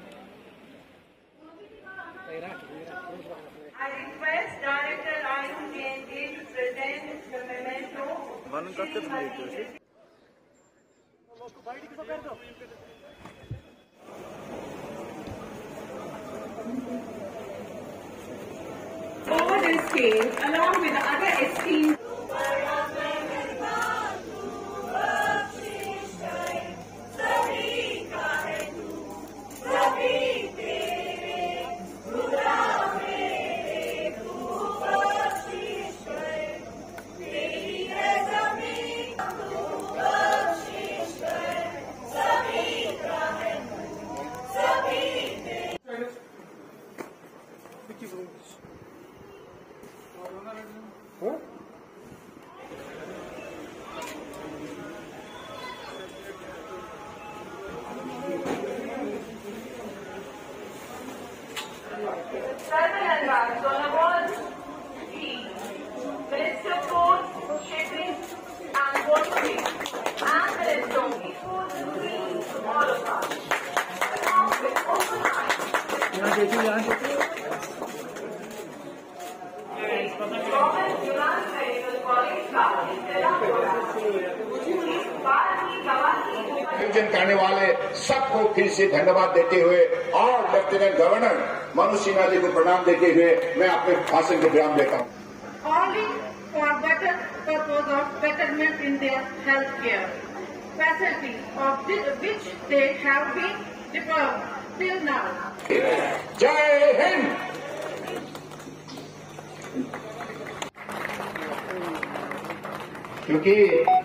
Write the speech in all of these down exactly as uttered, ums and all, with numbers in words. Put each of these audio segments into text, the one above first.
I request Director Ayush J N K to present the memento. Over this scale, along with the other esteemed Minister for Shipping and Waterways and Minister of Equals to all of us. Along with open eyes. Government United Medical College का आयोजन करने वाले सबको फिर से धन्यवाद देते हुए और लेफ्टिनेंट गवर्नर मनोज सिन्हा जी को प्रणाम देते हुए मैं अपने भाषण को विराम देता हूँ। Only for better purpose of betterment in their health care facilities of which they have been deprived till now. जय हिंद। क्योंकि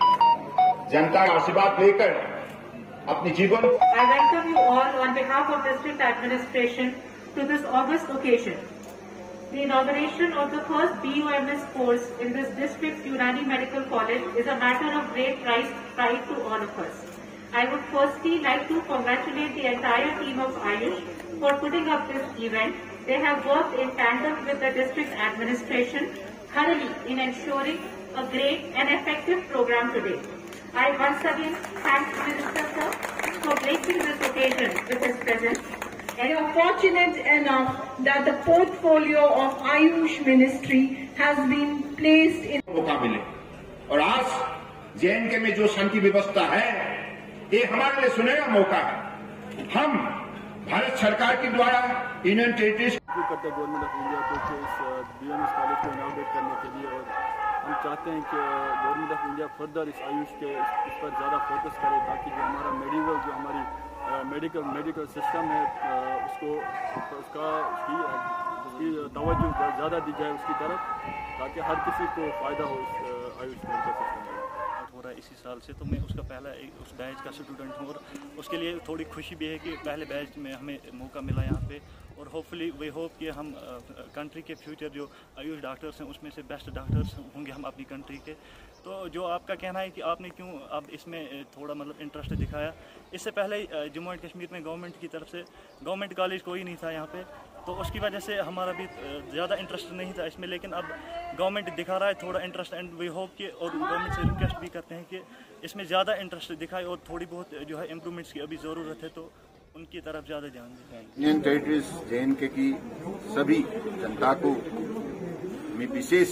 जनता का आशीर्वाद लेकर अपनी जीवन I welcome you all on behalf of district administration to this august occasion. The inauguration of the first B U M S course in this district's Unani Medical College is a matter of great pride, pride to all of us. I would firstly like to congratulate the entire team of Ayush for putting up this event. They have worked in tandem with the district administration thoroughly in ensuring a great and effective program today. I once again thank the Minister Sir for gracing this occasion with his presence. We are fortunate enough that the portfolio of Ayush Ministry has been placed in. मौका मिले और आज जे N के में जो शांति व्यवस्था है ये हमारे लिए सुनहरा मौका है। हम भारत सरकार के द्वारा यूनियन टेरिटरीज करते गवर्नमेंट ऑफ इंडिया को इस बीएमएस कॉलेज को इनॉग्रेट करने के लिए और हम चाहते हैं कि गवर्नमेंट ऑफ इंडिया फर्दर इस आयुष के इस, इस पर ज़्यादा फोकस करे ताकि जो हमारा मेडिकल जो हमारी मेडिकल मेडिकल सिस्टम है उसको उसका उसकी उसकी तवज्जो ज़्यादा दी जाए उसकी तरफ ताकि हर किसी को फ़ायदा हो इस आयुष मेडिकल सिस्टम में। हो रहा है इसी साल से, तो मैं उसका पहला उस बैच का स्टूडेंट हूँ और उसके लिए थोड़ी खुशी भी है कि पहले बैच में हमें मौका मिला यहाँ पे और होपफुली वी होप कि हम कंट्री के फ्यूचर जो आयुष डॉक्टर्स हैं उसमें से बेस्ट डॉक्टर्स होंगे हम अपनी कंट्री के। तो जो आपका कहना है कि आपने क्यों अब इसमें थोड़ा मतलब इंटरेस्ट दिखाया, इससे पहले जम्मू एंड कश्मीर में गवर्नमेंट की तरफ से गवर्नमेंट कॉलेज कोई नहीं था यहाँ पे, तो उसकी वजह से हमारा भी ज़्यादा इंटरेस्ट नहीं था इसमें, लेकिन अब गवर्नमेंट दिखा रहा है थोड़ा इंटरेस्ट एंड वी होप कि और गवर्नमेंट से रिक्वेस्ट भी करते हैं कि इसमें ज़्यादा इंटरेस्ट दिखाए और थोड़ी बहुत जो है इम्प्रूवमेंट्स की अभी ज़रूरत है तो उनकी तरफ ज़्यादा ध्यान दें। यूनियन टेरिटरीज जे एन के की सभी जनता को मैं विशेष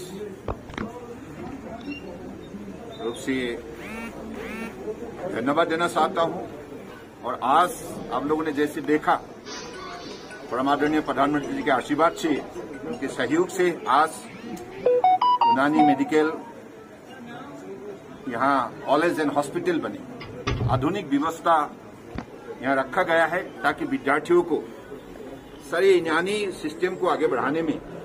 रूप से धन्यवाद देना चाहता हूं और आज आप लोगों ने जैसे देखा परमादरणीय प्रधानमंत्री जी के आशीर्वाद से उनके सहयोग से आज यूनानी मेडिकल यहाँ कॉलेज एंड हॉस्पिटल बने, आधुनिक व्यवस्था यहाँ रखा गया है ताकि विद्यार्थियों को सारे यूनानी सिस्टम को आगे बढ़ाने में